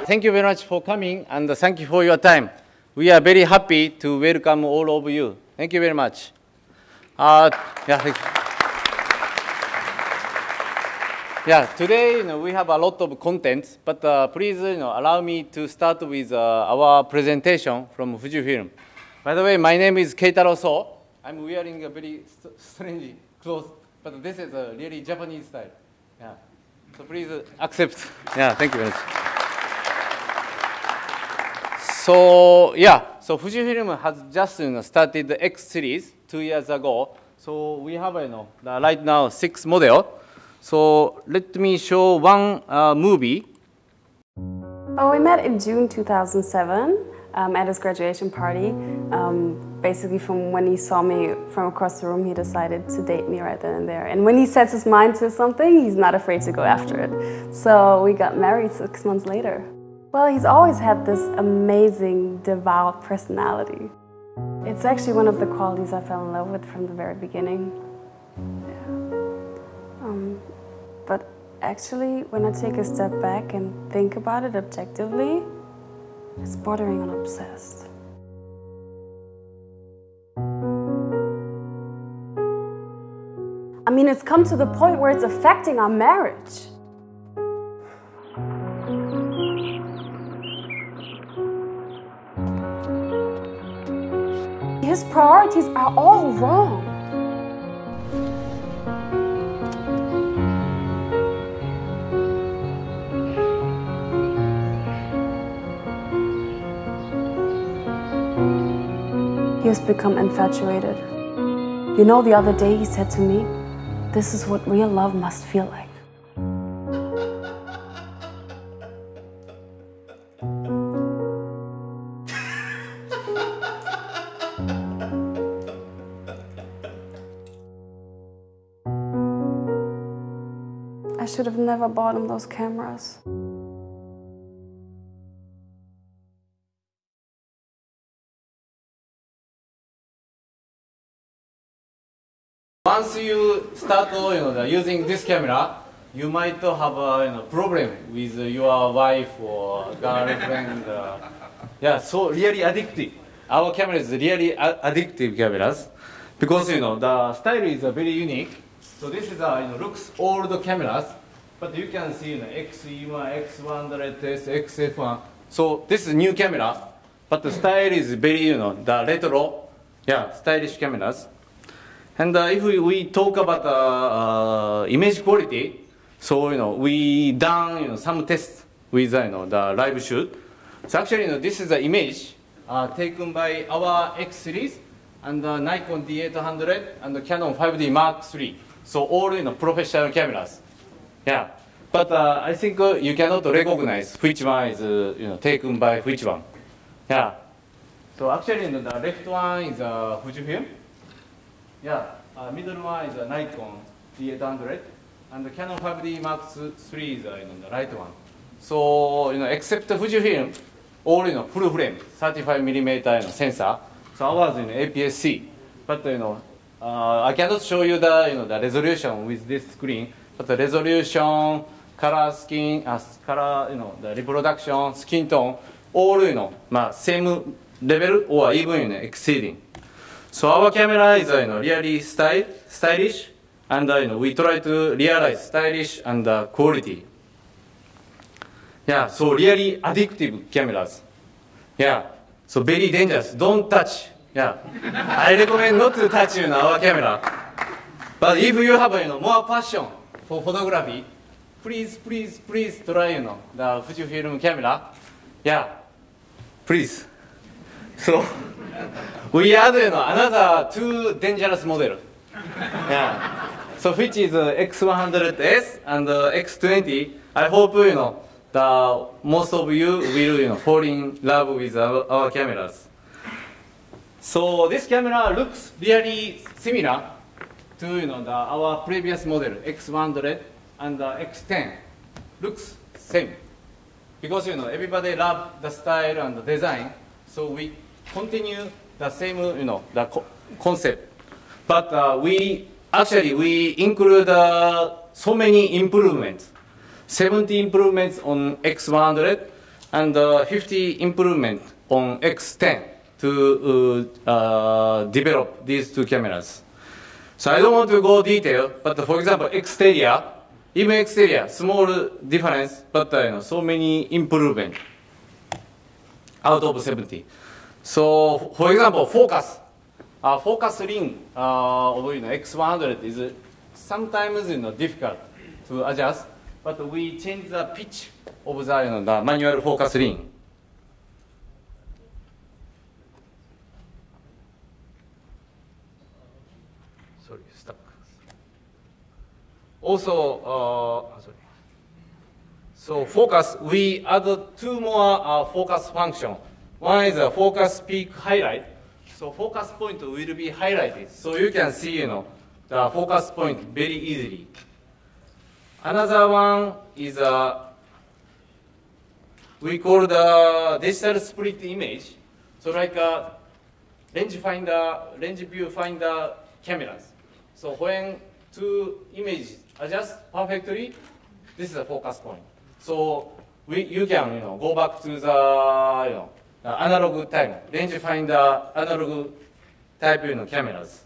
Thank you very much for coming and thank you for your time. We are very happy to welcome all of you. Thank you very much. Thank you. Today we have a lot of content, but please allow me to start with our presentation from Fujifilm. By the way, my name is Keitaro So. I'm wearing a very strange clothes, but this is a really Japanese style. So please accept. Thank you very much. So Fujifilm has just started the X series 2 years ago. So we have right now 6 models. So let me show one movie. Oh, we met in June 2007 at his graduation party. Basically, from when he saw me from across the room, he decided to date me right then and there. And when he sets his mind to something, he's not afraid to go after it. So we got married 6 months later. Well, he's always had this amazing, devout personality. It's actually one of the qualities I fell in love with from the very beginning. But actually, when I take a step back and think about it objectively, it's bordering on obsessed. I mean, it's come to the point where it's affecting our marriage. His priorities are all wrong. He has become infatuated. You know, the other day he said to me, "This is what real love must feel like." I should have never bought him those cameras. Once you start using this camera, you might have a problem with your wife or girlfriend. So really addictive. Our camera is really addictive cameras because the style is very unique. So this is looks old cameras, but you can see X1, X100S, XF1. So this is new camera, but the style is very the retro, stylish cameras. And if we talk about image quality, so we done some tests with the live shoot. So actually this is the image taken by our X series and Nikon D800 and the Canon 5D Mark III. So all professional cameras. But I think you cannot recognize which one is taken by which one. So actually the left one is Fujifilm. Middle one is a Nikon D800, and the Canon 5D Mark III is the right one. So except Fujifilm, all full frame, 35mm sensor. So ours APS-C, but I cannot show you the resolution with this screen. But the resolution, color, skin, color, the reproduction, skin tone, all same level or even exceeding. So our camera is really stylish, and we try to realize stylish and quality. So really addictive cameras. So very dangerous. Don't touch. I recommend not to touch our camera. But if you have more passion for photography, please try the Fujifilm camera. Please. So we add another 2 dangerous models. So which is X100S and X20. I hope the most of you will fall in love with our cameras. So this camera looks really similar to our previous model X100 and X10. Looks same because everybody love the style and the design. So we continue the same the concept, but we include so many improvements, 70 improvements on X100 and 50 improvement on X10 to develop these two cameras. So I don't want to go detail, but for example, exterior, even exterior, small difference, but so many improvement out of 70. So for example, focus ring of X100 is sometimes difficult to adjust, but we change the pitch of the manual focus ring. Sorry, stuck. Also, sorry. So focus, we add two more focus function. One is a focus peak highlight. So focus point will be highlighted, so you can see the focus point very easily. Another one is we call the digital split image. So like a range viewfinder cameras. So when two images adjust perfectly, this is a focus point. So you can go back to the analog type, rangefinder analog type cameras.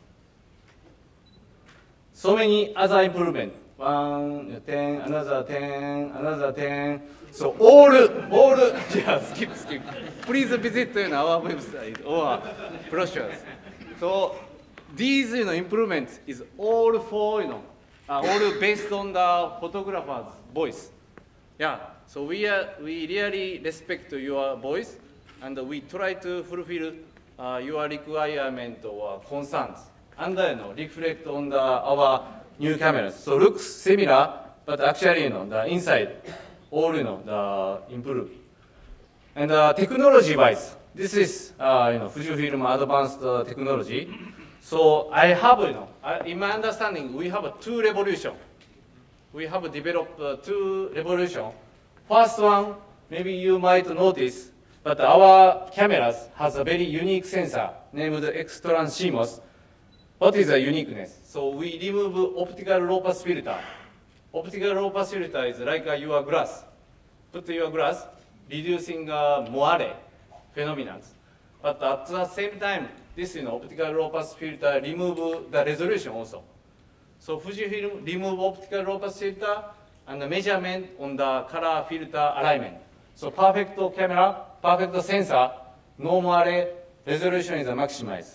So many other improvements. 1, 10, another 10, another 10. So all, yeah, skip. Please visit our website or brochures. So these improvements is all for all based on the photographer's voice. Yeah. So we really respect your voice, and we try to fulfill your requirement or concerns, and reflect on our new cameras. So looks similar, but actually the inside all the improve. And technology-wise, this is Fujifilm advanced technology. So I have in my understanding, we have two revolutions. We have developed two revolutions. First one, maybe you might notice, but our cameras has a very unique sensor named X-Trans CMOS. What is the uniqueness? So we remove optical low pass filter. Optical low pass filter is like your glass. Put your glass, reducing moire phenomenon. But at the same time, this optical low pass filter remove the resolution also. So Fujifilm remove optical low pass filter and the measurement on the color filter alignment. So perfect camera, perfect sensor, no moire, resolution is maximized.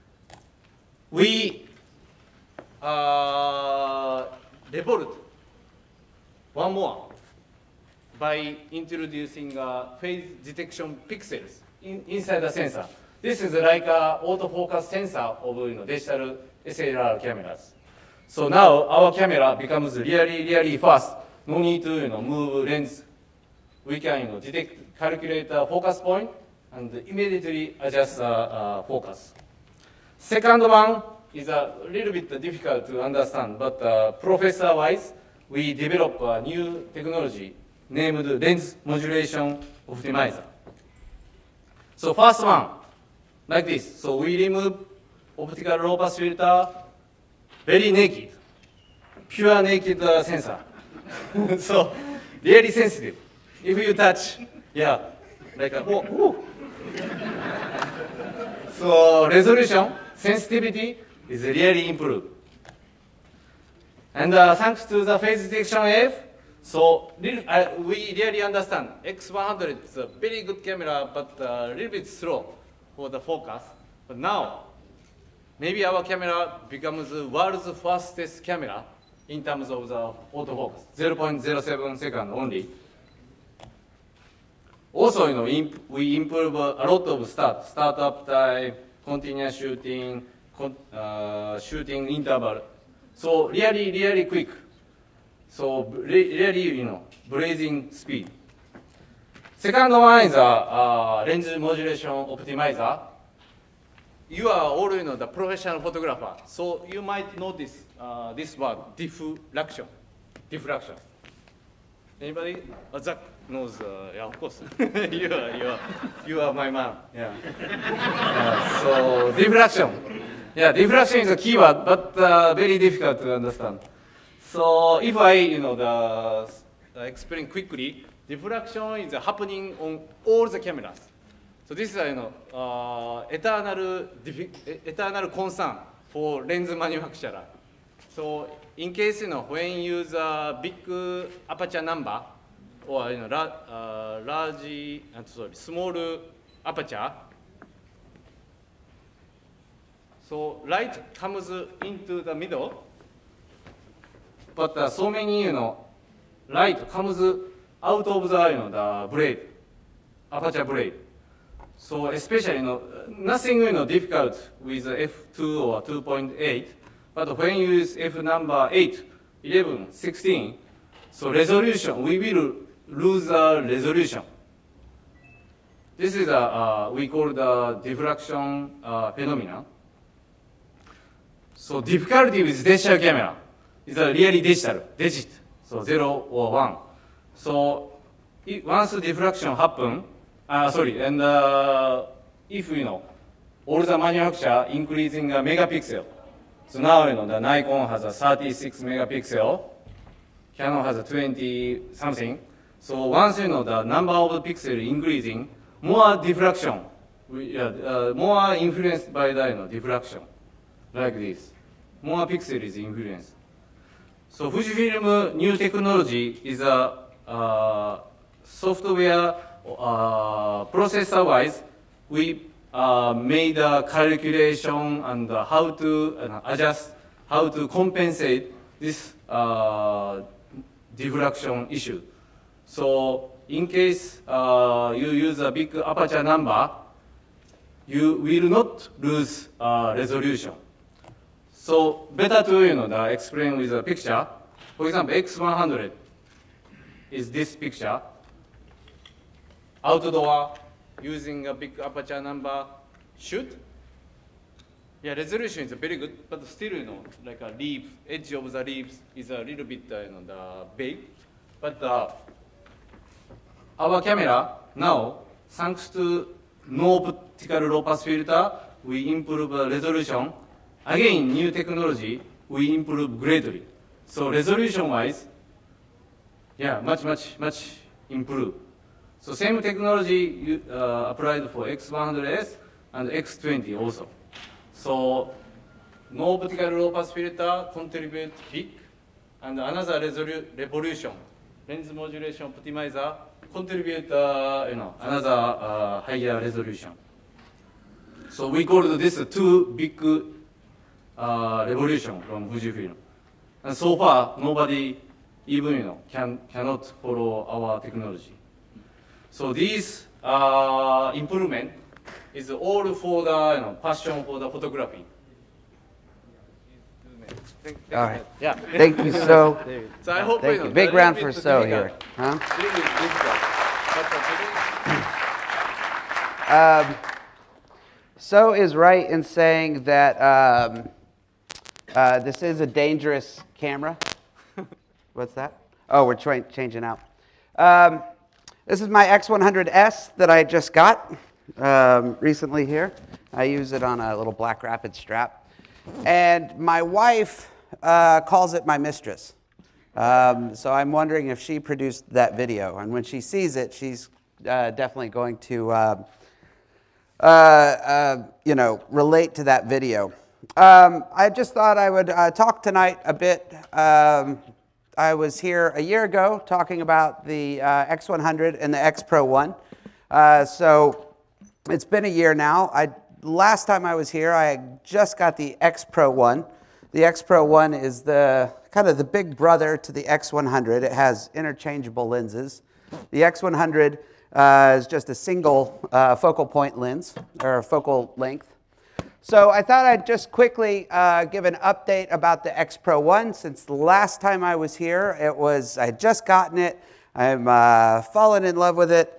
We evolved one more by introducing phase detection pixels inside the sensor. This is like an autofocus sensor of digital SLR cameras. So now our camera becomes really fast. No need to move lens. We can detect, calculate the focus point, and immediately adjust the focus. Second one is a little bit difficult to understand, but professor-wise, we develop a new technology named lens modulation optimizer. So first one, like this. So we remove optical low pass filter, very naked, pure naked sensor. So really sensitive. If you touch, yeah, like a whoa. So resolution, sensitivity is really improved. And thanks to the phase detection F, so we really understand X100 is a very good camera, but a little bit slow for the focus. But now, maybe our camera becomes the world's fastest camera in terms of the autofocus, 0.07 seconds only. Also, we improve a lot of startup time, continuous shooting, shooting interval. So really quick. So really, blazing speed. Second one is a lens modulation optimizer. You are all the professional photographer, so you might notice this word, diffraction. Anybody? Zack knows. Yeah, of course. you are my man. Yeah. So diffraction. Yeah, diffraction is a keyword, but very difficult to understand. So if I explain quickly, diffraction is happening on all the cameras. So this is eternal concern for lens manufacturer. So in case when you use a big aperture number or small aperture, so light comes into the middle, but so many light comes out of the blade, aperture blade. So especially nothing difficult with f2 or 2.8, but when you use f number 8, 11, 16, so resolution, we will lose the resolution. This is we call the diffraction phenomenon. So difficulty with digital camera is really digit, so 0 or 1. So once diffraction happen, and if all the manufacturer increasing a megapixel, so now the Nikon has a 36 megapixel, Canon has a 20 something. So once the number of pixels increasing, more diffraction, more influenced by the diffraction, like this. More pixel is influenced. So Fujifilm new technology is a software processor-wise. We made a calculation and how to adjust, how to compensate this diffraction issue. So in case you use a big aperture number, you will not lose resolution. So better to explain with a picture. For example, X100 is this picture. Outdoor, using a big aperture number, shoot. Yeah, resolution is very good, but still, like a leaf, edge of the leaves is a little bit, the big. But our camera now, thanks to no optical low pass filter, we improve resolution. Again, new technology, we improve greatly. So resolution-wise, yeah, much improved. So same technology applied for X100S and X20 also. So no optical low pass filter contribute big, and another revolution, lens modulation optimizer contribute another higher resolution. So we call this two big revolution from Fujifilm. And so far, nobody even cannot follow our technology. So this improvement is all for the passion for the photography. All right. Yeah. Thank you, So. So I hope Thank you. Big round for So here. Huh? So is right in saying that this is a dangerous camera. What's that? Oh, we're changing out. This is my X100S that I just got recently here. I use it on a little Black Rapid strap. And my wife calls it my mistress. So I'm wondering if she produced that video. And when she sees it, she's definitely going to relate to that video. I just thought I would talk tonight a bit. I was here a year ago talking about the X100 and the X Pro 1. So it's been a year now. Last time I was here, I just got the X Pro 1. The X Pro 1 is kind of the big brother to the X100. It has interchangeable lenses. The X100 is just a single focal point lens, or focal length. So I thought I'd just quickly give an update about the X Pro 1. Since the last time I was here, I had just gotten it. I'm fallen in love with it.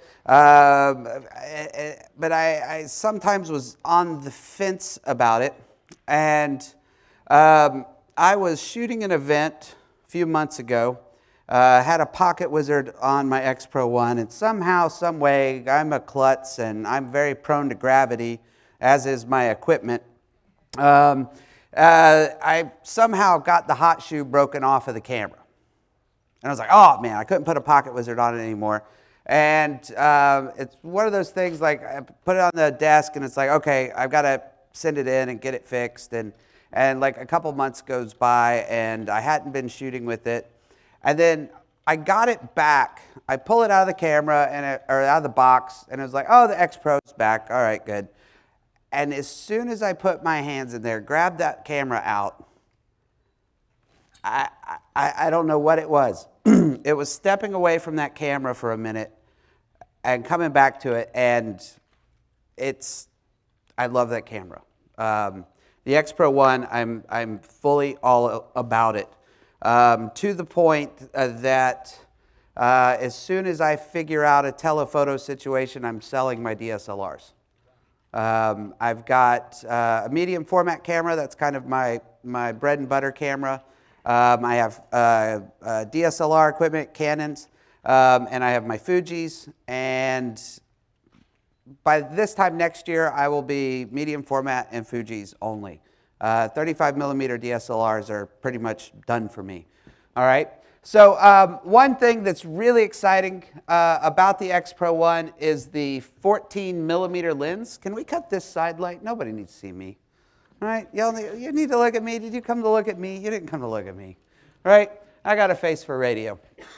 But I sometimes was on the fence about it. And I was shooting an event a few months ago. Had a pocket wizard on my X Pro 1. And somehow, some way, I'm a klutz and I'm very prone to gravity, as is my equipment. I somehow got the hot shoe broken off of the camera. And I was like, oh man, I couldn't put a pocket wizard on it anymore. And it's one of those things, like I put it on the desk and it's like, okay, I've got to send it in and get it fixed. And like a couple months goes by and I hadn't been shooting with it. And then I got it back. I pull it out of the camera or out of the box, and it was like, oh, the X Pro's back. All right, good. And as soon as I put my hands in there, grabbed that camera out, I don't know what it was. It was stepping away from that camera for a minute and coming back to it, and I love that camera. The X Pro One, I'm fully all about it. To the point that as soon as I figure out a telephoto situation, I'm selling my DSLRs. I've got a medium format camera. That's kind of my bread and butter camera. I have DSLR equipment, Canons, and I have my Fujis. And by this time next year, I will be medium format and Fujis only. 35 millimeter DSLRs are pretty much done for me. All right. So one thing that's really exciting about the X Pro One is the 14 millimeter lens. Can we cut this side light? Nobody needs to see me. All right. You need to look at me. Did you come to look at me? You didn't come to look at me. All right. I got a face for radio.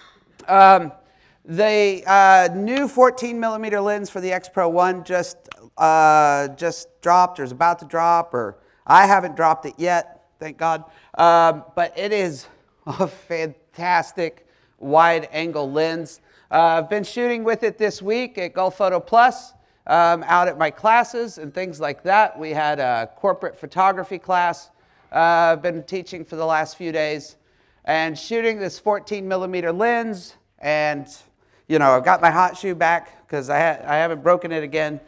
The new 14 millimeter lens for the X Pro One just dropped or is about to drop, or I haven't dropped it yet, thank God. But it is a fantastic wide angle lens. I've been shooting with it this week at Gulf Photo Plus, out at my classes and things like that. We had a corporate photography class I've been teaching for the last few days, and shooting this 14 millimeter lens. And you know, I've got my hot shoe back because I haven't broken it again,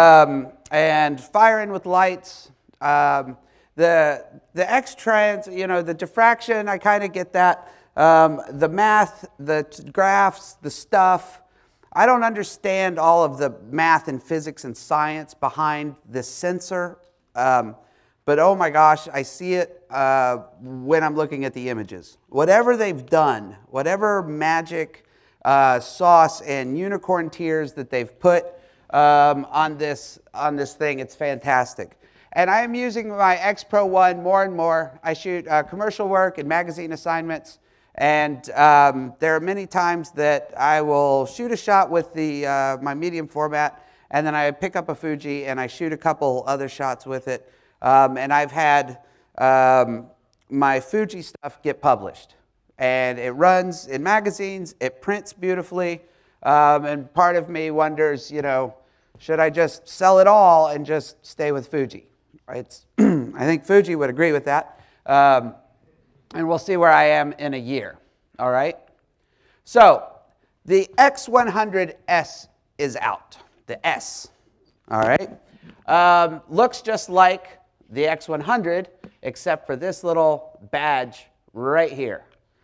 and firing with lights. The X-trans, you know, the diffraction, I kind of get that. The math, the graphs, the stuff, I don't understand all of the math and physics and science behind this sensor, but oh my gosh, I see it when I'm looking at the images. Whatever they've done, whatever magic sauce and unicorn tears that they've put on this thing, it's fantastic. And I am using my X Pro One more and more. I shoot commercial work and magazine assignments, and there are many times that I will shoot a shot with my medium format, and then I pick up a Fuji and I shoot a couple other shots with it. And I've had my Fuji stuff get published, and it runs in magazines, it prints beautifully, and part of me wonders, you know, should I just sell it all and just stay with Fuji? I think Fuji would agree with that, and we'll see where I am in a year. All right. So the X100S is out. The S. All right. Looks just like the X100, except for this little badge right here.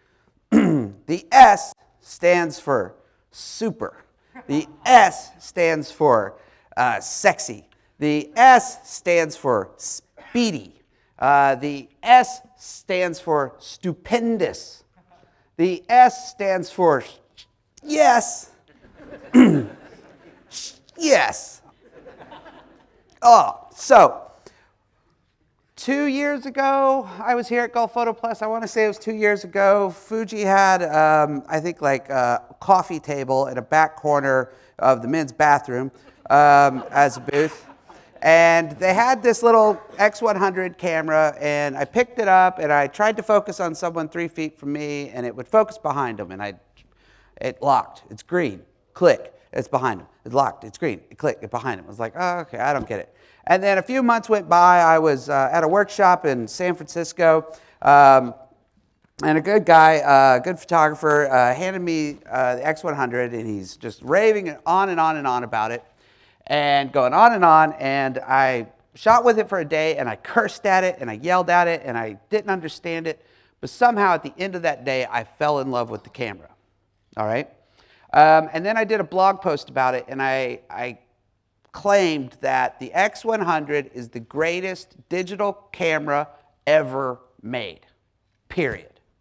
The S stands for super. The S stands for sexy. The S stands for speedy. The S stands for stupendous. The S stands for yes. Yes. Oh, so 2 years ago, I was here at Gulf Photo Plus. I want to say it was 2 years ago. Fuji had, I think, like a coffee table in a back corner of the men's bathroom as a booth. And they had this little X100 camera, and I picked it up, and I tried to focus on someone 3 feet from me, and it would focus behind them, and it locked. It's green. Click. It's behind them. It's locked. It's green. Click. It's behind them. I was like, oh, okay, I don't get it. And then a few months went by. I was at a workshop in San Francisco, and a good guy, good photographer, handed me the X100, and he's just raving on and on and on about it, and going on, and I shot with it for a day, and I cursed at it, and I yelled at it, and I didn't understand it, but somehow at the end of that day, I fell in love with the camera, all right? And then I did a blog post about it, and I claimed that the X100 is the greatest digital camera ever made, period.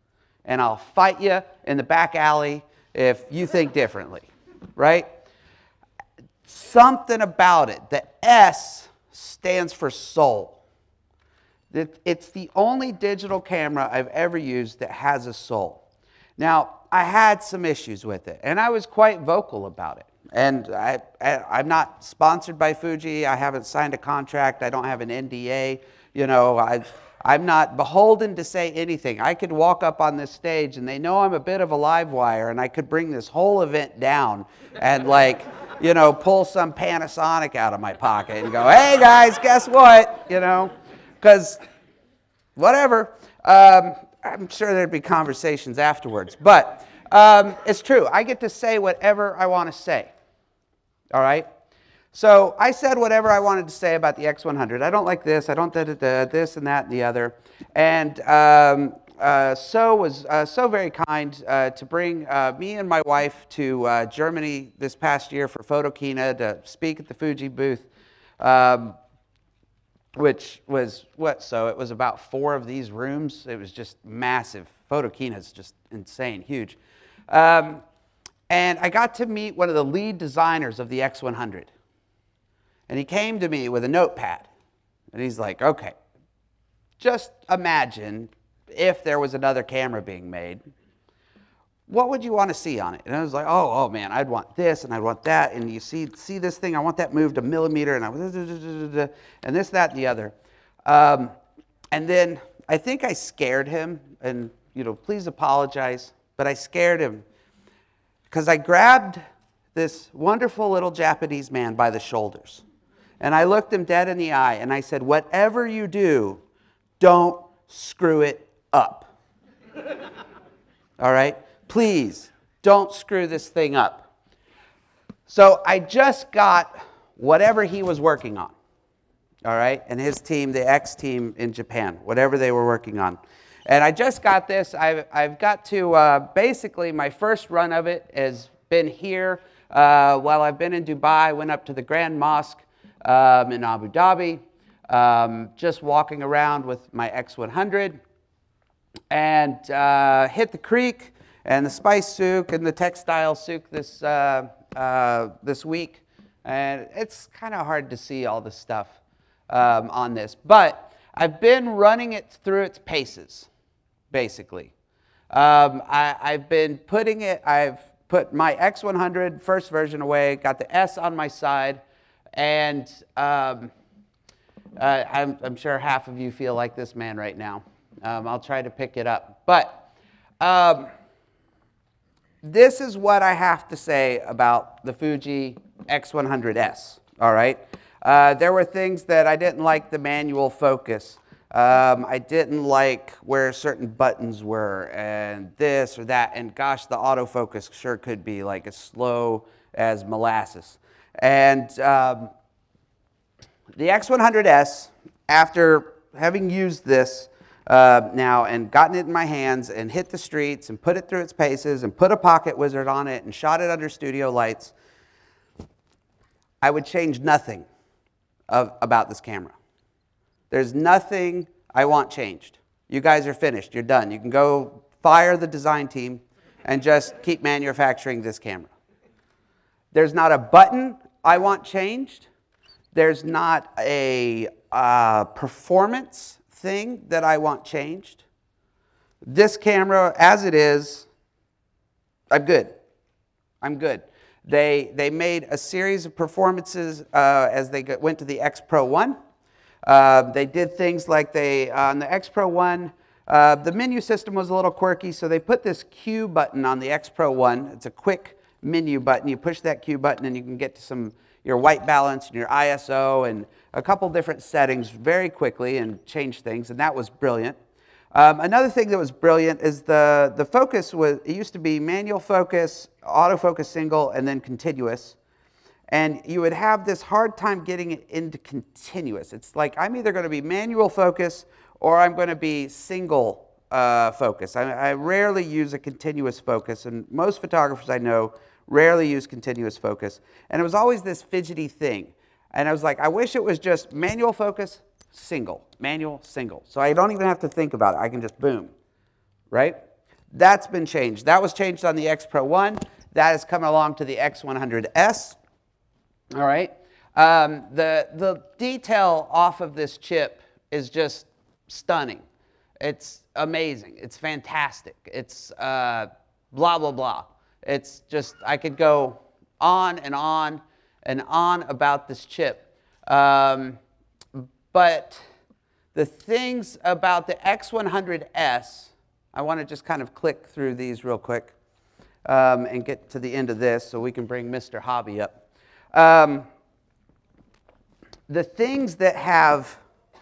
and I'll fight you in the back alley if you think differently, right? Something about it. The S stands for soul. It's the only digital camera I've ever used that has a soul. Now, I had some issues with it, and I was quite vocal about it. And I'm not sponsored by Fuji. I haven't signed a contract. I don't have an NDA. You know, I'm not beholden to say anything. I could walk up on this stage, and they know I'm a bit of a live wire, and I could bring this whole event down and, like, you know, pull some Panasonic out of my pocket and go, hey, guys, guess what? You know, because whatever. I'm sure there'd be conversations afterwards. But it's true. I get to say whatever I want to say. All right? So I said whatever I wanted to say about the X100. I don't like this. I don't this and that and the other. And So was so very kind to bring me and my wife to Germany this past year for Photokina to speak at the Fuji booth. Which was what? So it was about 4 of these rooms. It was just massive. Photokina is just insane, huge. And I got to meet one of the lead designers of the X100. And he came to me with a notepad. And he's like, okay, just imagine if there was another camera being made. What would you want to see on it? And I was like, oh man, I'd want this and I'd want that. And you see this thing, I want that moved a millimeter, and and this, that, and the other. And then I think I scared him, and you know, please apologize, but I scared him because I grabbed this wonderful little Japanese man by the shoulders. And I looked him dead in the eye, and I said, whatever you do, don't screw it up. All right? Please, don't screw this thing up. So I just got whatever he was working on, all right? And his team, the X team in Japan, whatever they were working on. And I just got this. I've got to, basically, my first run of it has been here while I've been in Dubai. Went up to the Grand Mosque in Abu Dhabi, just walking around with my X100, and hit the creek and the spice souk and the textile souk this week. And it's kind of hard to see all the stuff on this. But I've been running it through its paces, basically. I've been putting it, I've put my X100 first version away, got the S on my side, and I'm sure half of you feel like this man right now. I'll try to pick it up. But this is what I have to say about the Fuji X100S, all right? There were things that I didn't like the manual focus. I didn't like where certain buttons were and this or that. And gosh, the autofocus sure could be like as slow as molasses. And the X100S, after having used this, now and gotten it in my hands and hit the streets and put it through its paces and put a pocket wizard on it and shot it under studio lights, I would change nothing about this camera. There's nothing I want changed. You guys are finished. You're done. You can go fire the design team and just keep manufacturing this camera. There's not a button I want changed. There's not a performance thing that I want changed. This camera, as it is, I'm good. I'm good. They made a series of performances as they went to the X Pro 1. They did things like on the X Pro 1, the menu system was a little quirky, so they put this Q button on the X Pro 1. It's a quick menu button. You push that Q button and you can get to your white balance and your ISO and a couple different settings very quickly and change things, and that was brilliant. Another thing that was brilliant is the focus it used to be manual focus, autofocus single, and then continuous. And you would have this hard time getting it into continuous. It's like I'm either going to be manual focus or I'm going to be single focus. I rarely use a continuous focus, and most photographers I know rarely use continuous focus. And it was always this fidgety thing. And I was like, I wish it was just manual focus, single, manual, single. So I don't even have to think about it. I can just boom, right? That's been changed. That was changed on the X Pro 1. That is coming along to the X100S. All right. The detail off of this chip is just stunning. It's amazing. It's fantastic. It's blah, blah, blah. It's just, I could go on and on and on about this chip. But the things about the X100S, I want to just kind of click through these real quick and get to the end of this so we can bring Mr. Hobby up. The things that have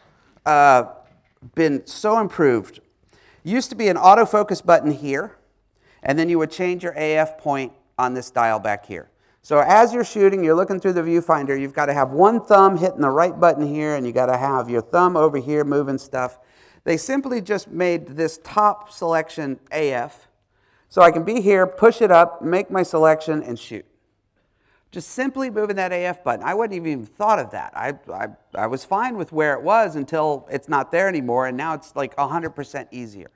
been so improved, used to be an autofocus button here, and then you would change your AF point on this dial back here. So as you're shooting, you're looking through the viewfinder, you've got to have one thumb hitting the right button here, and you got to have your thumb over here moving stuff. They simply just made this top selection AF, so I can be here, push it up, make my selection, and shoot. Just simply moving that AF button. I wouldn't even thought of that. I was fine with where it was until it's not there anymore, and now it's like 100% easier.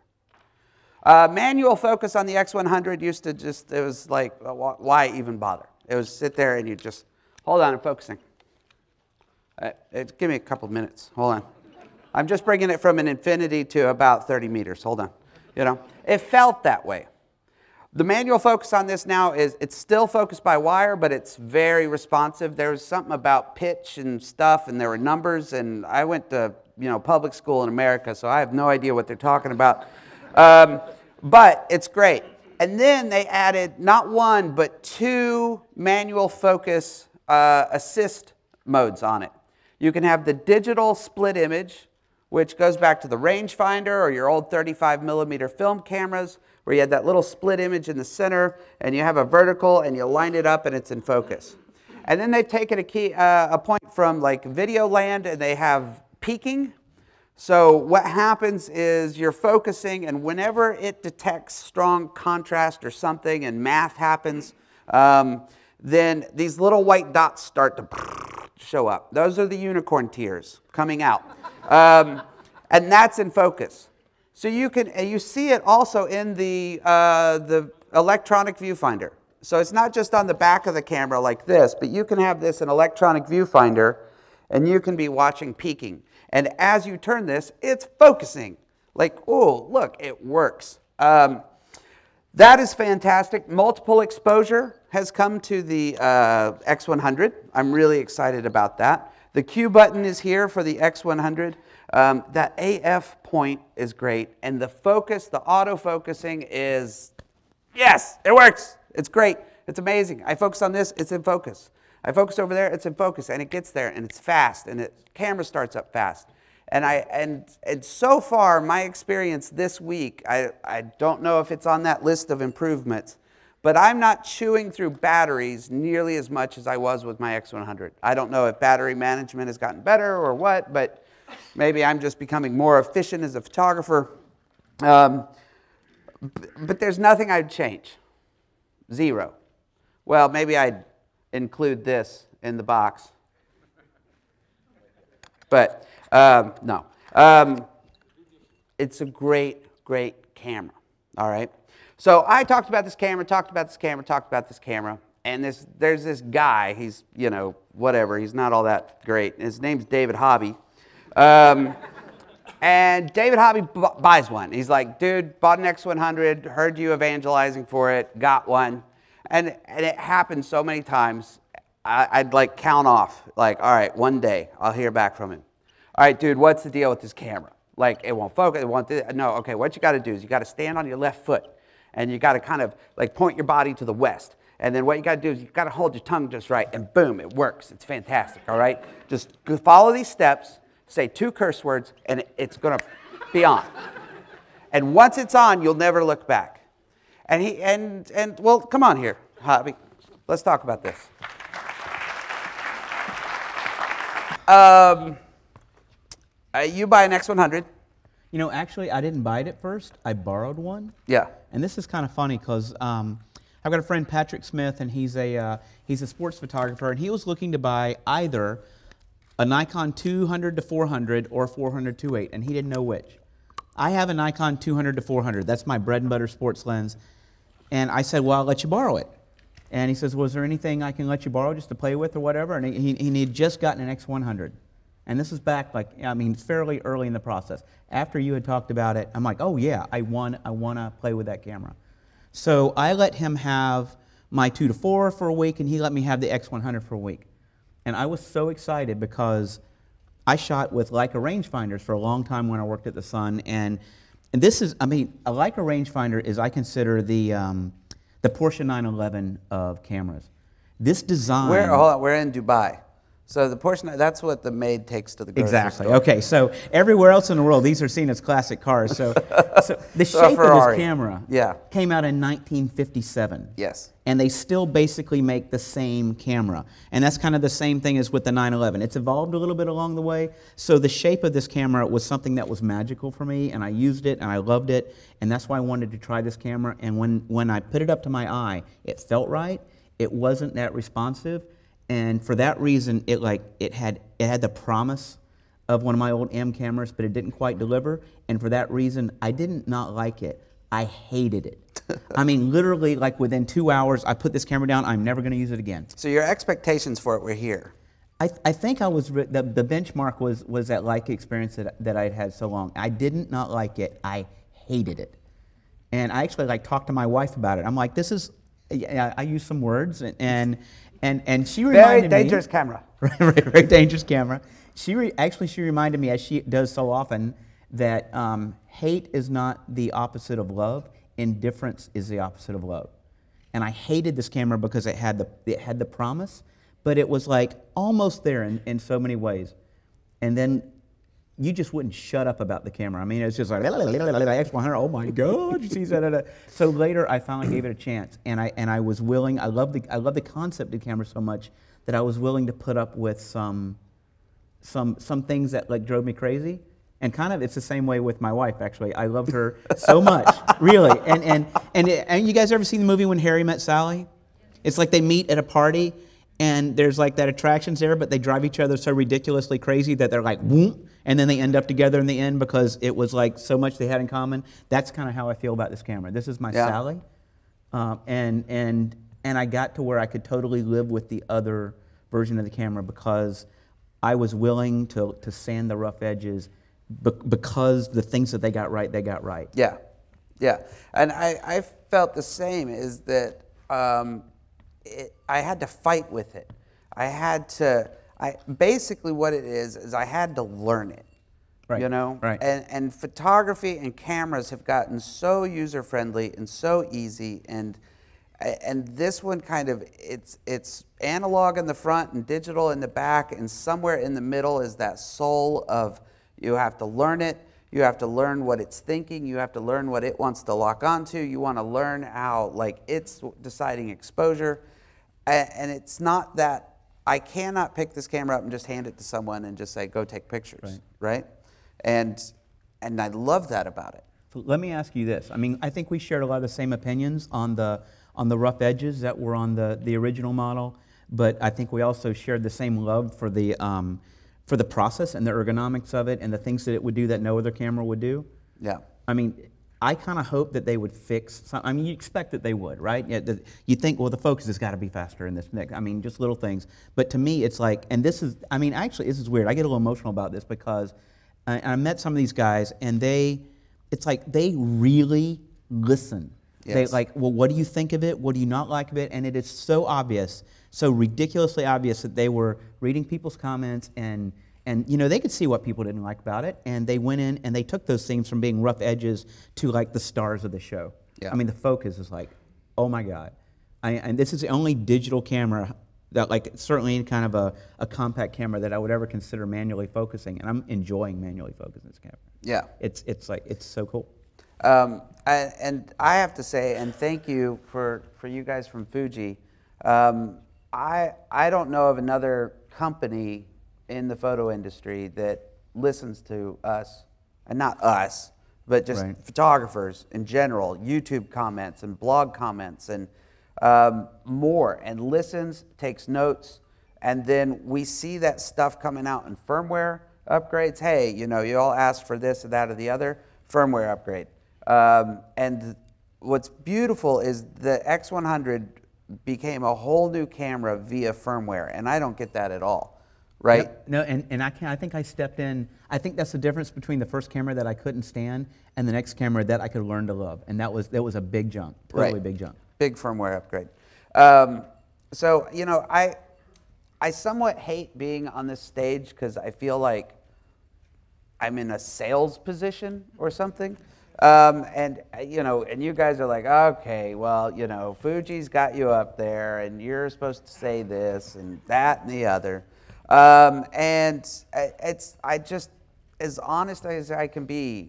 Manual focus on the X100 used to just, it was like, why even bother? It was sit there and you just, hold on, I'm focusing. Give me a couple minutes, hold on. I'm just bringing it from an infinity to about 30 meters, hold on. You know, it felt that way. The manual focus on this now is, it's still focused by wire, but it's very responsive. There was something about pitch and stuff, and there were numbers, and I went to, you know, public school in America, so I have no idea what they're talking about. But it's great. And then they added not one, but 2 manual focus assist modes on it. You can have the digital split image, which goes back to the rangefinder or your old 35mm film cameras, where you had that little split image in the center, and you have a vertical, and you line it up, and it's in focus. And then they've taken a point from like video land, and they have peaking. So what happens is you're focusing, and whenever it detects strong contrast or something and math happens, then these little white dots start to show up. Those are the unicorn tears coming out. And that's in focus. So you see it also in the electronic viewfinder. So it's not just on the back of the camera like this, but you can have this in electronic viewfinder, and you can be watching peaking. And as you turn this, it's focusing. Like, oh, look, it works. That is fantastic. Multiple exposure has come to the X100. I'm really excited about that. The Q button is here for the X100. That AF point is great. And the focus, the auto-focusing is, yes, it works. It's great. It's amazing. I focus on this, it's in focus. I focus over there, it's in focus, and it gets there, and it's fast, and the camera starts up fast. And so far, my experience this week, I don't know if it's on that list of improvements, but I'm not chewing through batteries nearly as much as I was with my X100. I don't know if battery management has gotten better or what, but maybe I'm just becoming more efficient as a photographer. But there's nothing I'd change. Zero. Well, maybe I'd include this in the box. But no. It's a great, great camera. All right. So I talked about this camera, talked about this camera, talked about this camera. And there's this guy, he's, you know, whatever, he's not all that great. His name's David Hobby. And David Hobby buys one. He's like, dude, bought an X100, heard you evangelizing for it, got one. And it happened so many times, I'd like count off, like, all right, one day I'll hear back from him. All right, dude, what's the deal with this camera? Like, it won't focus, it won't do it. No, okay, what you got to do is you got to stand on your left foot, and you got to kind of like point your body to the west. And then what you got to do is you got to hold your tongue just right, and boom, it works. It's fantastic, all right? Just follow these steps, say 2 curse words, and it's going to be on. And once it's on, you'll never look back. And well, come on here, Hobby. Let's talk about this. You buy an X100. You know, actually, I didn't buy it at first. I borrowed one. Yeah. And this is kind of funny because I've got a friend, Patrick Smith, and he's a sports photographer, and he was looking to buy either a Nikon 200 to 400 or 400 to 8, and he didn't know which. I have a Nikon 200 to 400. That's my bread and butter sports lens. And I said, well, I'll let you borrow it. And he says, well, is there anything I can let you borrow just to play with or whatever? And he had just gotten an X100. And this is back, like, I mean, fairly early in the process. After you had talked about it, I'm like, oh yeah, I want to play with that camera. So I let him have my 2 to 4 for a week, and he let me have the X100 for a week. And I was so excited because I shot with Leica rangefinders for a long time when I worked at the Sun, and this is, I mean, a Leica rangefinder is, I consider the Porsche 911 of cameras. This design. Hold on, we're in Dubai. So the Porsche, that's what the maid takes to the grocery exactly. store. Okay, so everywhere else in the world, these are seen as classic cars. So the shape of this camera came out in 1957. Yes. And they still basically make the same camera. And that's kind of the same thing as with the 911. It's evolved a little bit along the way. So the shape of this camera was something that was magical for me, and I used it, and I loved it, and that's why I wanted to try this camera. And when I put it up to my eye, it felt right. It wasn't that responsive. And for that reason, it had the promise of one of my old M cameras, but it didn't quite deliver. And for that reason, I didn't not like it. I hated it. I mean, literally, like within 2 hours, I put this camera down. I'm never going to use it again. So your expectations for it were here. I think I was the benchmark was that Leica experience that I'd had so long. I didn't not like it. I hated it. And I actually talked to my wife about it. I'm like, this is. I used some words and she reminded me. Very dangerous camera. Very dangerous camera. She reminded me, as she does so often, that hate is not the opposite of love. Indifference is the opposite of love. And I hated this camera because it had the promise, but it was like almost there in so many ways. And then you just wouldn't shut up about the camera. I mean, it was just like, X100, oh my God, you see that? So later, I finally gave it a chance, and I was willing. I love the concept of the camera so much that I was willing to put up with some things that drove me crazy. And kind of, it's the same way with my wife. Actually, I loved her so much, really. And you guys ever seen the movie When Harry Met Sally? It's like they meet at a party, and there's like that attraction's there, but they drive each other so ridiculously crazy that they're like, whoop, and then they end up together in the end because it was like so much they had in common. That's kind of how I feel about this camera. This is my Sally, and I got to where I could totally live with the other version of the camera because I was willing to sand the rough edges because the things that they got right, they got right. Yeah, yeah, and I felt the same. Is that I had to fight with it. Basically what it is I had to learn it, right. You know? Right. And photography and cameras have gotten so user-friendly and so easy, and this one kind of, it's analog in the front and digital in the back, and somewhere in the middle is that soul of, you have to learn it, you have to learn what it's thinking, you have to learn what it wants to lock onto, you want to learn how, it's deciding exposure. And it's not that I cannot pick this camera up and just hand it to someone and just say, go take pictures, right? And I love that about it. So let me ask you this. I mean, I think we shared a lot of the same opinions on the rough edges that were on the original model, but I think we also shared the same love for the process and the ergonomics of it and the things that it would do that no other camera would do. Yeah. I mean, I kind of hope that they would fix some. I mean, you expect that they would, right? You think, well, the focus has got to be faster in this mix. I mean, just little things. But to me, it's like, and this is, I mean, actually, this is weird. I get a little emotional about this because I met some of these guys, and it's like they really listen. Yes. They like, well, what do you think of it? What do you not like of it? And it is so obvious, so ridiculously obvious that they were reading people's comments and you know, they could see what people didn't like about it, and they went in and they took those things from being rough edges to like the stars of the show. Yeah. I mean, the focus is like, oh my God. And this is the only digital camera that, like, certainly any kind of a compact camera that I would ever consider manually focusing, and I'm enjoying manually focusing this camera. Yeah. It's like, it's so cool. And I have to say, and thank you for you guys from Fuji. I don't know of another company in the photo industry that listens to us, and not us, but just photographers in general, YouTube comments and blog comments and more, and listens, takes notes, and then we see that stuff coming out in firmware upgrades. Hey, you know, you all asked for this or that or the other. firmware upgrade. And what's beautiful is the X100 became a whole new camera via firmware, and I don't get that at all, right? Yep. No, and I think I stepped in. I think that's the difference between the first camera that I couldn't stand and the next camera that I could learn to love, and that was a big jump, totally big jump. Big firmware upgrade. So you know, I somewhat hate being on this stage because I feel like I'm in a sales position or something. And you know, and you guys are like, okay, well, you know, Fuji's got you up there, and you're supposed to say this and that and the other. And I just, as honest as I can be,